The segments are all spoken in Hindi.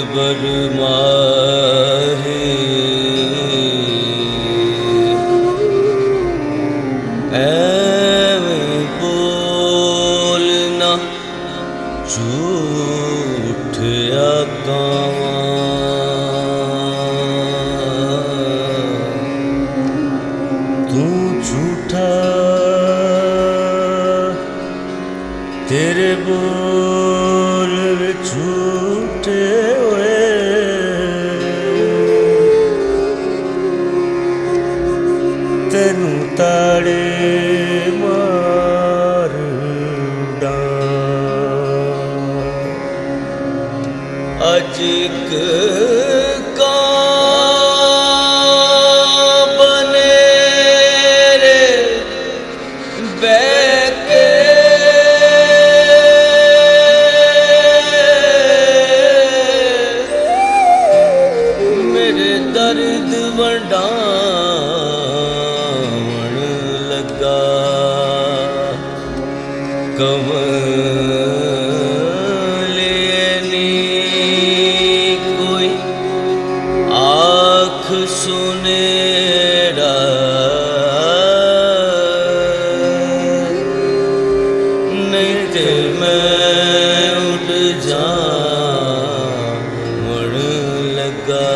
बरमाहे ऐवें बोलना झूठ आकावां तू झूठा तेरे बोल झूठे हुए तेनू ताड़े मार अज बने रे बैके मेरे दर्द वंडावण लगा आँख सुनेड़ा नहीं ते मैं उड़ जावण लगा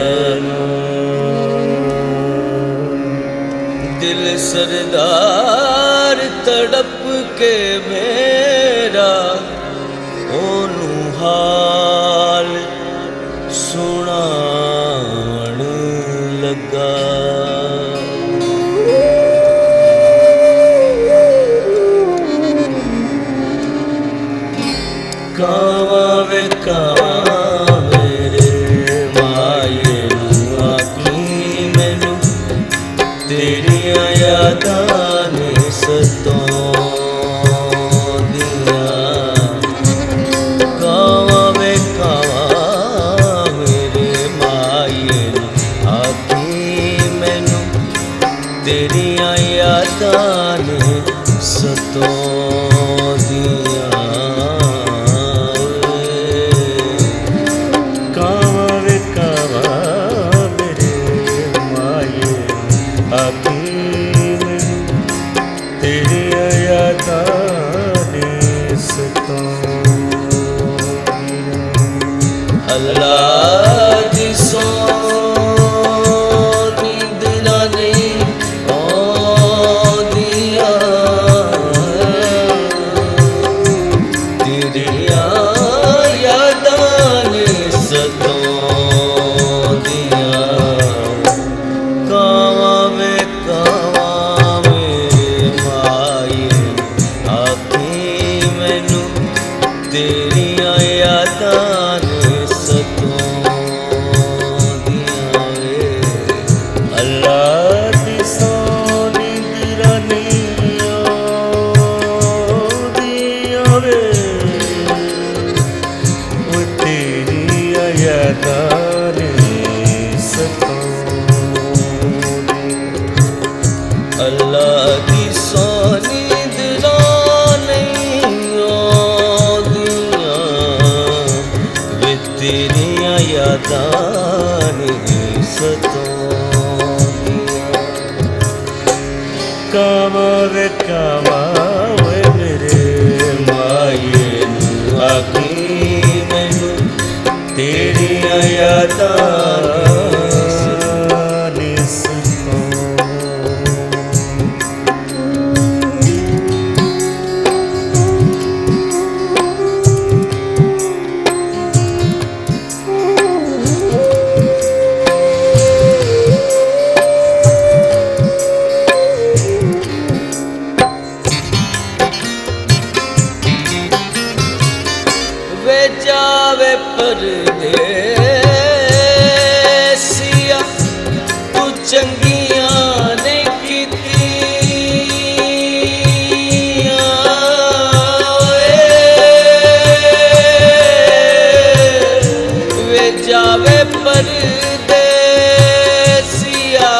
दिल सरदार तड़प के मेरा ओनू हाल सुनावण लगा कावा वे कावा मेरे माये आखी मैनू तेरिया यादां ने सताउंदियां कावा वे कावा मेरे माये आखी मैनू तेरिया यादां ने सताउंदियां अल्लाह दी सोनी दिला नहीं आदिया तेरिया यादां ने सताउंदियां कावा मेरे माये आखी मैनू तेरिया यादां अल्लाह दी सोनी दिलां नहीं आदियां वे तेरियां यादां ने सताउंदियां कावा वे मेरे माये आखी मैनू तेरियां यादां जावे परदेसिया तू चंगियां ने कीतियां वे जावे परदेसिया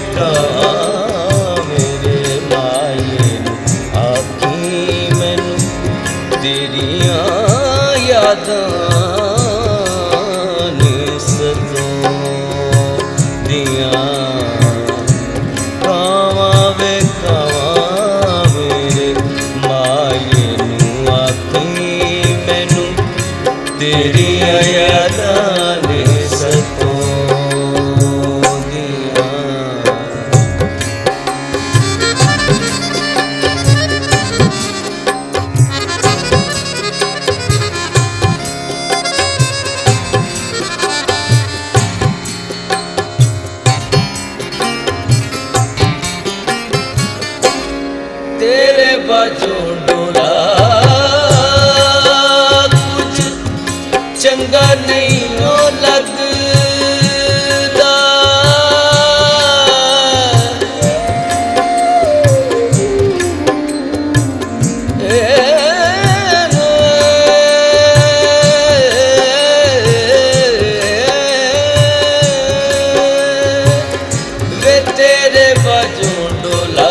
कहाँ मेरे माए आखी मैनू तेरियां यादां ने सदों दियां कावां वे कावां मेरे माए नू आखी मैनू तेरियां यादां ने सदों तेरे बाजों डोला कुछ चंगा नहीं हो लगदा वे तेरे बाजों डोला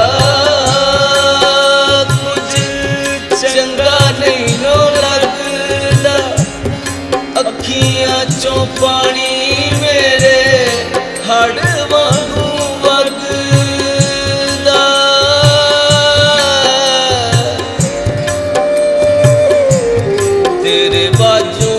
चंगा नहीं नो लगदा अखियां चों पानी मेरे हड़ वांगू वगदा तेरे बाजों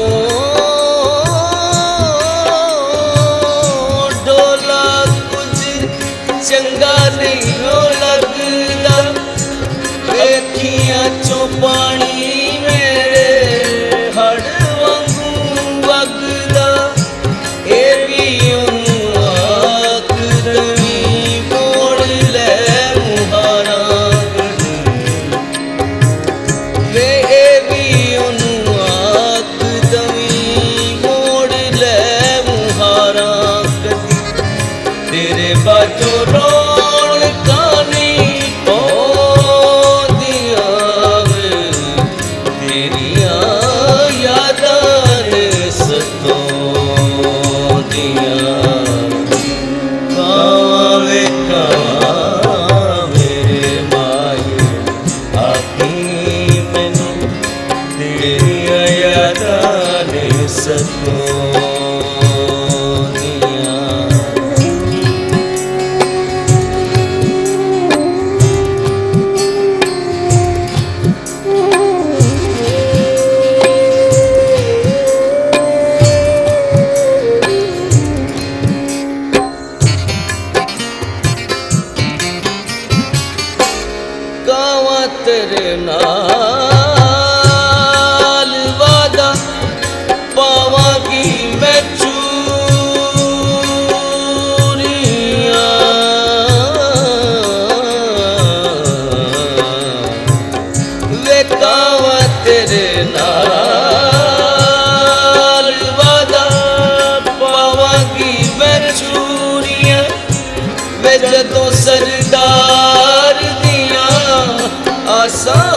डोला कुछ चंगा नहीं नो लगदा अखियां चों पानी मेरे हड़ वांगू वगदा ए भी ओनू आख दवी मोड़ ले मुहारा वे ए भी ओनू आख दवी मोड़ ले मुहारा कदी तेरे बाजों रोण कानी तेरे नाल वादा पावांगी मैं चूरियां वे कावां तेरे नाल वादा पावांगी मैं चूरियां वे जदों सरदार दियां आसां